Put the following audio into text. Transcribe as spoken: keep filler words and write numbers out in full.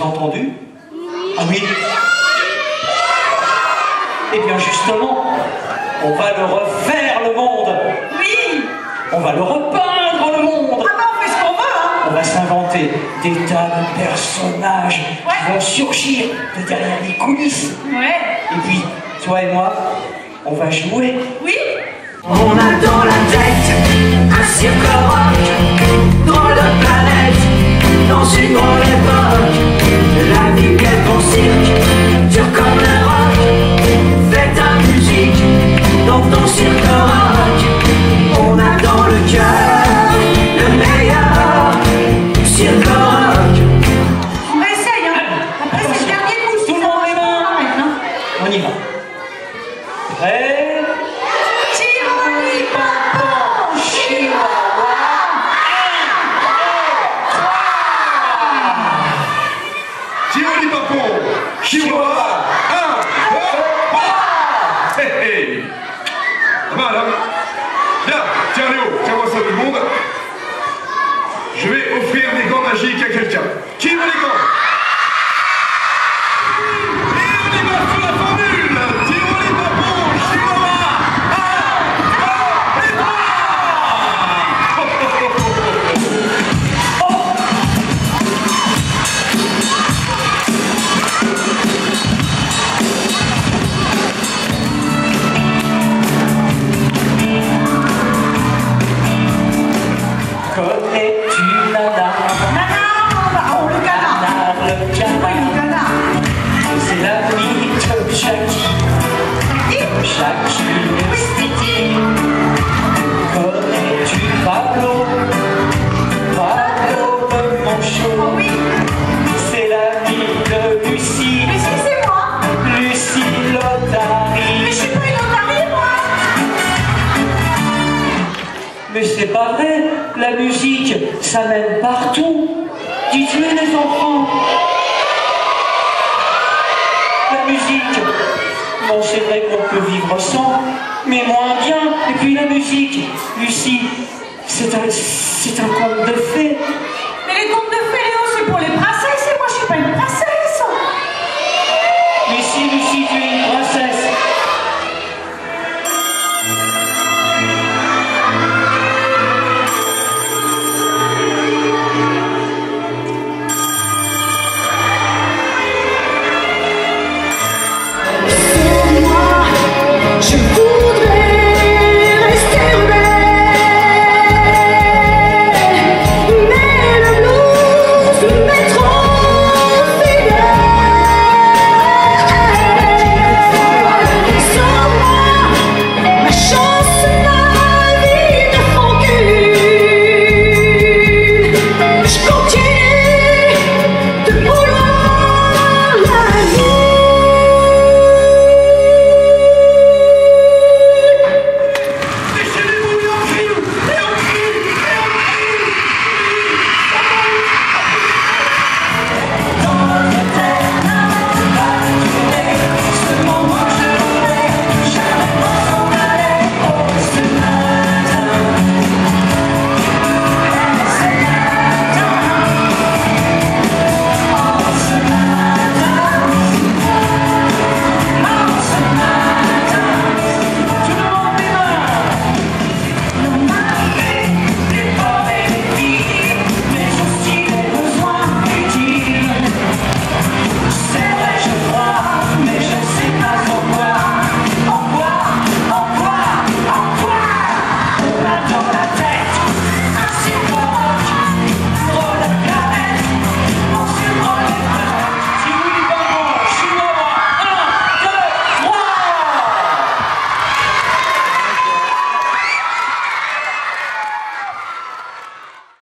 entendu? Ah oui? Eh bien justement, on va le refaire le monde. Oui. On va le repeindre le monde. Ah bah on fait ce qu'on veut, hein. On va s'inventer des tas de personnages ouais. qui vont surgir de derrière les coulisses. Ouais. Et puis, toi et moi, on va jouer. Oui. On a dans la tête un cirque rock, drôle de planète, dans une drôle époque. La vie qu'est ton cirque, dur comme le rock. Fais ta musique dans ton cirque rock. On a dans le cœur le meilleur cirque rock. On essaye, hein. Après c'est le dernier coup. Tout le monde est là. On y va. Prêt? Chihuahua, un, deux, trois. Hey, hey. Pas mal, hein? Bien, tiens Léo, tiens-moi ça tout le monde. Je vais offrir des gants magiques à quelqu'un. Qui veut les gants? Et on y va sur la formule. Tirons les papons, Chihuahua. Un, deux, et trois. Connais-tu Nana? Nana, oh le canard. Nana, le canard. Oui, le canard. C'est l'ami de Jackie. Jackie le Titi. Connais-tu Pablo? Pablo de Monchot. Oh oui. C'est l'ami de Lucie. Lucie, c'est moi. Lucie Lotari. Mais je suis pas une otarie, moi. Mais c'est pas vrai, la musique, ça mène partout. Dites-le les enfants. La musique, bon c'est vrai qu'on peut vivre sans, mais moins bien. Et puis la musique, Lucie, c'est un, c'est un conte de fées. Mais les contes de fées, Léo, c'est pour les princesses et moi je suis pas une princesse.